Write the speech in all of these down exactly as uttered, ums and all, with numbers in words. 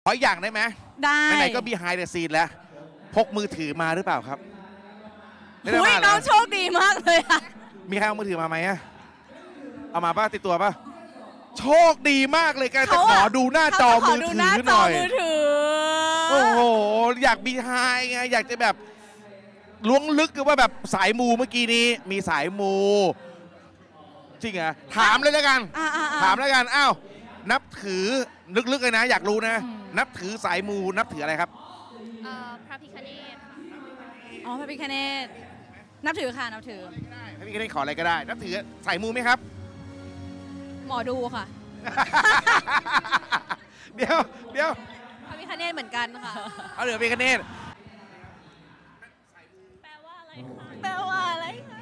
ขออีกอย่างได้ไหมได้ไหนๆก็ behind the scene แล้วพกมือถือมาหรือเปล่าครับอุ้ยน้องโชคดีมากเลยอะมีใครเอามือถือมาไหมอะเอามาป่ะติดตัวป่ะโชคดีมากเลยกันจะขอดูหน้าจอมือถือหน่อยโอ้โหอยาก behind ไงอยากจะแบบล้วงลึกคือว่าแบบสายมูเมื่อกี้นี้มีสายมูจริงเหรอถามเลยแล้วกันถามแล้วกันอ้าวนับถือลึกๆเลยนะอยากรู้นะนับถือสายมูนับถืออะไรครับพระพิฆเนศอ๋อพระพิฆเนศนับถือค่ะนับถือพระพิฆเนศขออะไรก็ได้นับถือสายมูไหมครับหมอดูค่ะเดี๋ยวเดี๋ยวพระพิฆเนศเหมือนกันค่ะเอาเหลือพระพิฆเนศแปลว่าอะไรคะแปลว่าอะไรคะ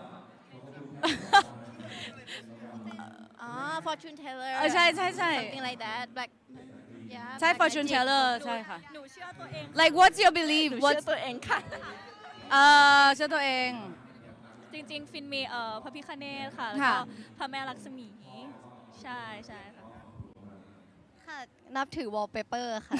อ๋อ fortune teller ใช่ใช่ใช่ something like that black ใช่ fortune teller ใช่ค่ะหนูเชื่อตัวเอง like what's your belief หนูเชื่อตัวเองค่ะเออเชื่อตัวเองจริงๆฟินมีเอ่อพระพิฆเนศค่ะแล้วก็พระแม่ลักษมีใช่ใช่ค่ะค่ะนับถือ wallpaper ค่ะ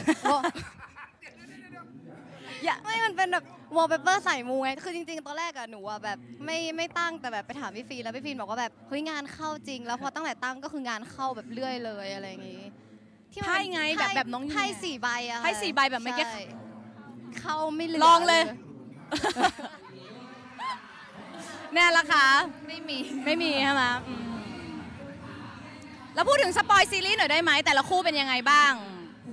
อย่าไม่มันเป็นแบบ wallpaper ใส่มูไงคือจริงๆตอนแรกอะหนูอะแบบไม่ไม่ตั้งแต่แบบไปถามพี่ฟีแล้วพี่ฟีบอกว่าแบบเฮ้ยงานเข้าจริงแล้วพอตั้งแต่ตั้งก็คืองานเข้าแบบเรื่อยเลยอะไรอย่างงี้ไพ่ไงแบบแบบน้องไพ่สี่ใบอะไพ่สี่ใบแบบไม่เก็ตเข้าไม่เหลือลองเลยแน่ละคะไม่มีไม่มีใช่ไหมแล้วพูดถึงสปอยซีรีส์หน่อยได้ไหมแต่ละคู่เป็นยังไงบ้าง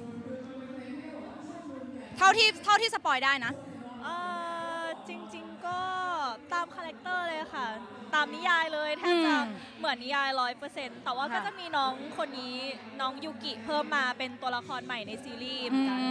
เท่าที่เท่าที่สปอยได้นะเออจริงๆก็ตามคาแรคเตอร์เลยค่ะตามนิยายเลยแทบจะเหมือนนิยายร้อยเปอร์เซ็นต์แต่ว่าก็จะมีน้องคนนี้น้องยูกิเพิ่มมาเป็นตัวละครใหม่ในซีรีส์เหมือนกัน